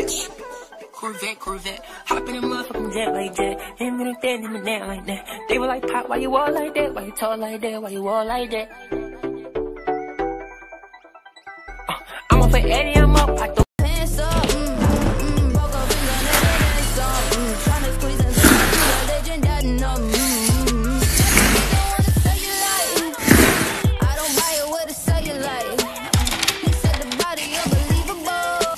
bitch. Corvette, hop in a motherfucking jet like that. Him and that like that. They were like, Pop, why you all like that? Why you talk like that? Why you all like that? I'm up for Eddie, I'm up. I throw hands up. Broke up in the nigga, dance up. Tryna squeeze and the legend that numb. I don't buy it with a cellulite. He said the body unbelievable.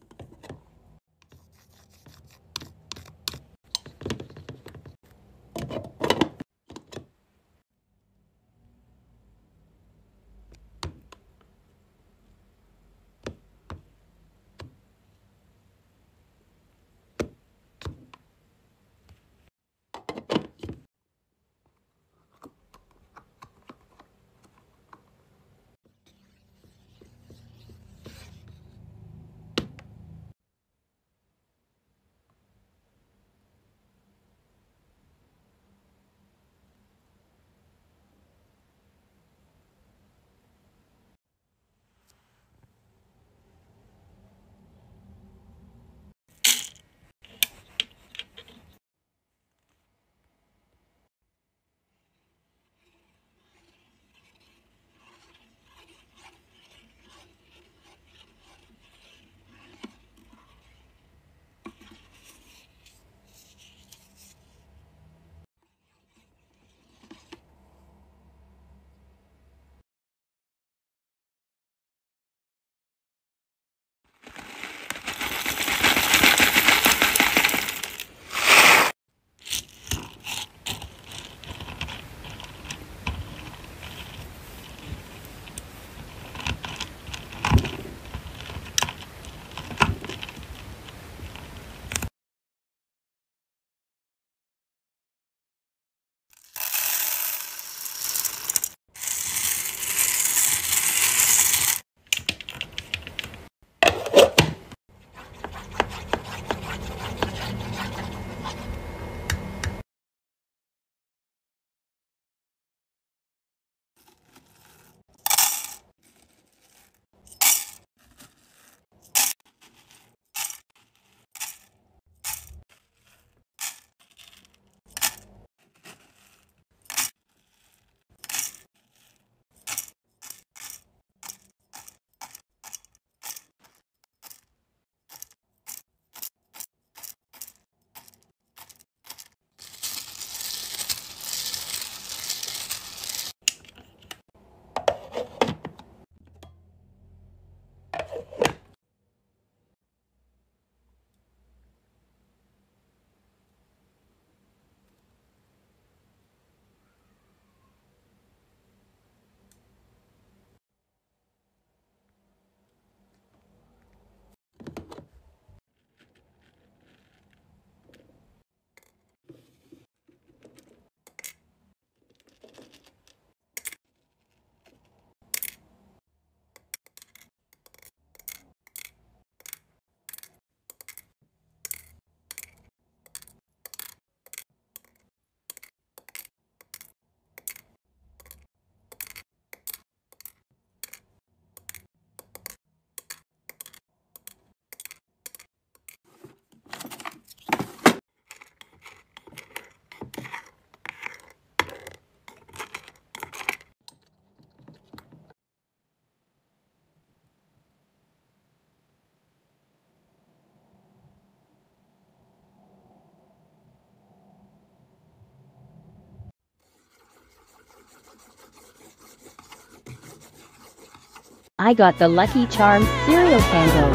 I got the Lucky Charms cereal candle.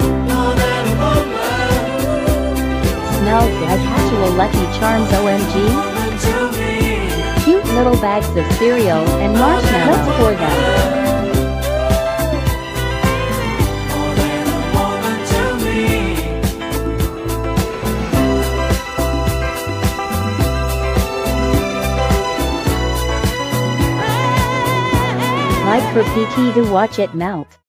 Smells like actual Lucky Charms, OMG. Cute little bags of cereal and marshmallows for them. Like for PT to watch it melt.